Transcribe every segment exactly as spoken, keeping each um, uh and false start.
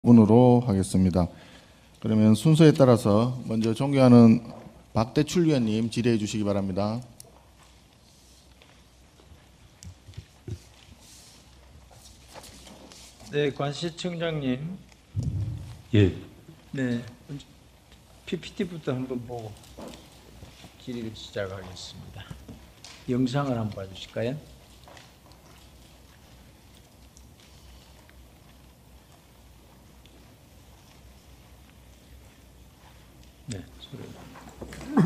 분으로 하겠습니다. 그러면 순서에 따라서 먼저 존경하는 박대출 위원님 질의해 주시기 바랍니다. 네, 관시청장님. 예, 네, 피피티부터 한번 보고 질의를 시작하겠습니다. 영상을 한번 봐주실까요? 네, 소리.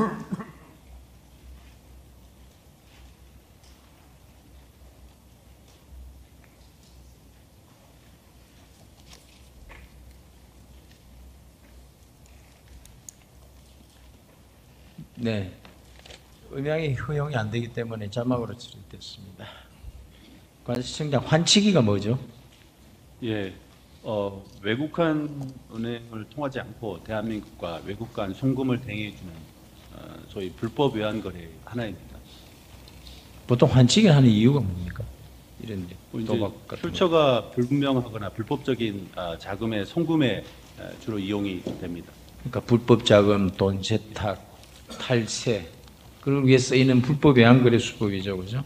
네, 음향이 허용이 안 되기 때문에 자막으로 처리됐습니다. 관시청장, 환치기가 뭐죠? 예, 어, 외국한 은행을 통하지 않고 대한민국과 외국 간 송금을 대행해주는 어, 소위 불법 외환 거래 하나입니다. 보통 환치기를 하는 이유가 뭡니까? 이런 이제 뭐 이제 도박 같은 거. 출처가 불분명하거나 불법적인 아, 자금의 송금에 아, 주로 이용이 됩니다. 그러니까 불법 자금, 돈 세탁, 탈세, 그걸 위해 쓰이는 불법 외환거래 수법이죠, 그죠?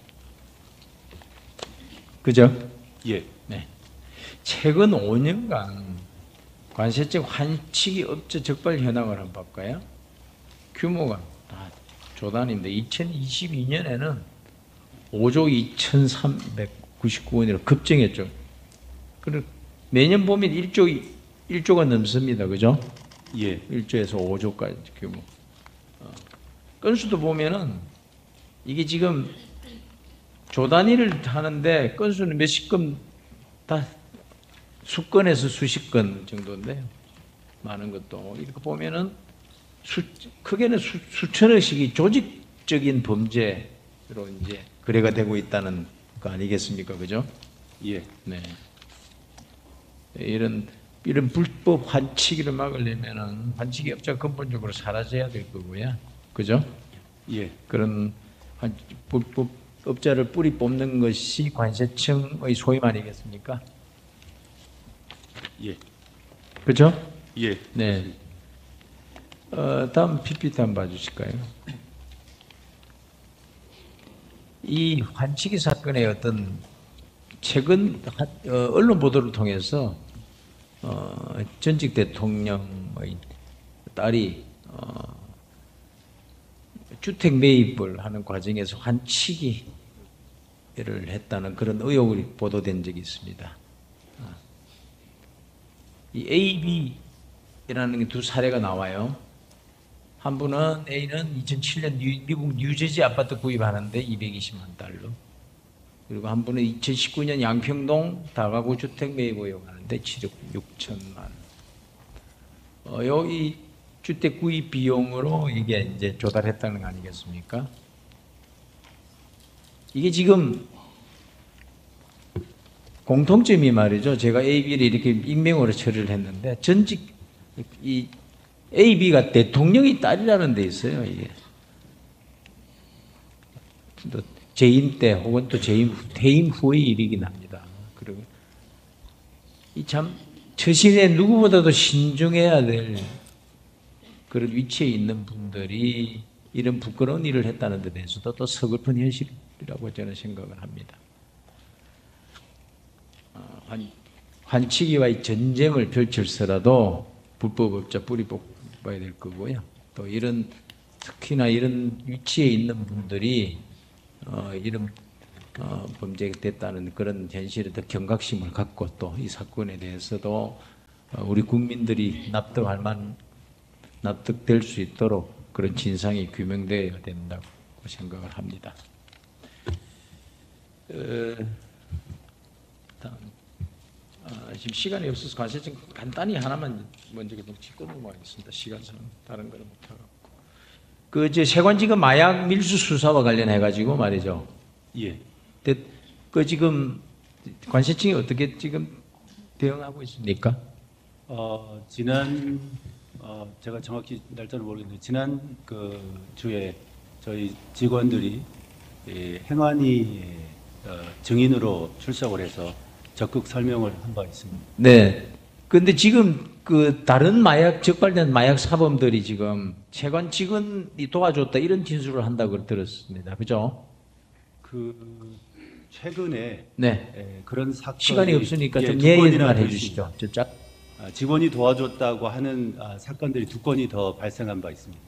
그죠? 예, 네. 최근 오 년간 관세청 환치기 업체 적발 현황을 한번 볼까요? 규모가 다 조단인데 이천이십이 년에는 오조 이천삼백구십구 원으로 급증했죠. 그리고 매년 보면 일조, 일조가 넘습니다, 그죠? 예, 일조에서 오조까지 규모. 어. 건수도 보면은 이게 지금 조 단위를 하는데 건수는 몇십 건, 다 수건에서 수십 건 정도인데요. 많은 것도 이렇게 보면은 수, 크게는 수, 수천억씩이 조직적인 범죄로 이제 거래가 되고 있다는 거 아니겠습니까, 그죠? 예, 네. 이런 이런 불법 환치기를 막으려면은 환치기 업자가 근본적으로 사라져야 될 거고요, 그죠? 예, 그런 한 불법 업자를 뿌리 뽑는 것이 관세청의 소임 아니겠습니까? 예, 그죠? 예, 네. 어, 다음 피피티 한번 봐주실까요? 이 환치기 사건의 어떤 최근 어, 언론 보도를 통해서 어, 전직 대통령의 딸이 어, 주택 매입을 하는 과정에서 환치기를 했다는 그런 의혹이 보도된 적이 있습니다. 이 A, B라는 두 사례가 나와요. 한 분은 A는 이천칠 년 뉴, 미국 뉴저지 아파트 구입하는데 이백이십만 달러. 그리고 한 분은 이천십구 년 양평동 다가구 주택 매입 의혹하는데 칠억 육천만. 어, 여기 주택 구입 비용으로 이게 이제 조달했다는 거 아니겠습니까? 이게 지금 공통점이 말이죠. 제가 A, B를 이렇게 익명으로 처리를 했는데 전직 이 A, B가 대통령의 딸이라는 데 있어요. 이게 또 재임 때 혹은 또 재임 퇴임 후의 일이긴 합니다. 그리고 이 참 처신에 누구보다도 신중해야 될 그런 위치에 있는 분들이 이런 부끄러운 일을 했다는 데 대해서도 또 서글픈 현실이라고 저는 생각을 합니다. 환, 환치기와의 전쟁을 펼칠서라도 불법업자 뿌리 뽑아야 될 거고요. 또 이런 특히나 이런 위치에 있는 분들이 어, 이런 어, 범죄가 됐다는 그런 현실에 더 경각심을 갖고 또 이 사건에 대해서도 어, 우리 국민들이 납득할 만 납득될 수 있도록 그런 진상이 규명되어야 된다고 생각을 합니다. 어, 다음. 아, 지금 시간이 없어서 관세청 간단히 하나만 먼저 좀 짚고 넘어가겠습니다. 시간상 다른 거는 못하고. 그 이제 세관지검 마약 밀수 수사와 관련해 가지고 말이죠. 예. 그 지금 관세청이 어떻게 지금 대응하고 있습니까? 어, 지난 어, 제가 정확히 날짜를 모르겠는데 지난 그 주에 저희 직원들이 이 행안위 어, 증인으로 출석을 해서 적극 설명을 한 바 있습니다. 네. 근데 지금 그 다른 마약 적발된 마약 사범들이 지금 세관 직원이 도와줬다 이런 진술을 한다고 들었습니다. 그죠? 그 최근에 네. 예, 그런 사건 시간이 없으니까 좀 두 예의를 건이나 말해 될 수 주시죠. 저 짝. 있- 아, 직원이 도와줬다고 하는 아, 사건들이 두 건이 더 발생한 바 있습니다.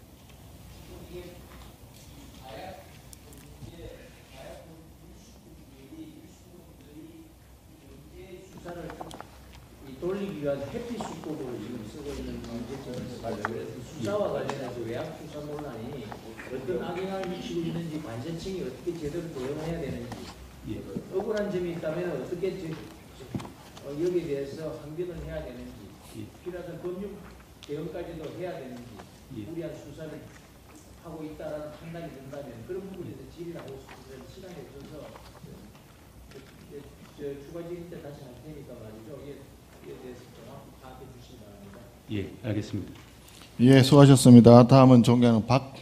돌리기 위한 회피 수법으로 지금 쓰고 있는 문제점에서 그래서 수사와 관련해서 외압 수사 논란이 어떤 악영향을 미치고 있는지 관세청이 어떻게 제대로 대응해야 되는지 예. 억울한 점이 있다면 어떻게 저, 저, 어, 여기에 대해서 항변을 해야 되는지 예. 필요한 법률 대응까지도 해야 되는지 예. 무리한 수사를 하고 있다라는 판단이 든다면 그런 부분에 대해서 질의를 하고 싶어서 시간이 없어서 저, 저, 저 추가 질의 때 다시 할 테니까 말이죠. 이에, 이에 대해서 정확히 파악해 주시기 바랍니다. 예, 알겠습니다. 예, 수고하셨습니다. 다음은 존경하는 박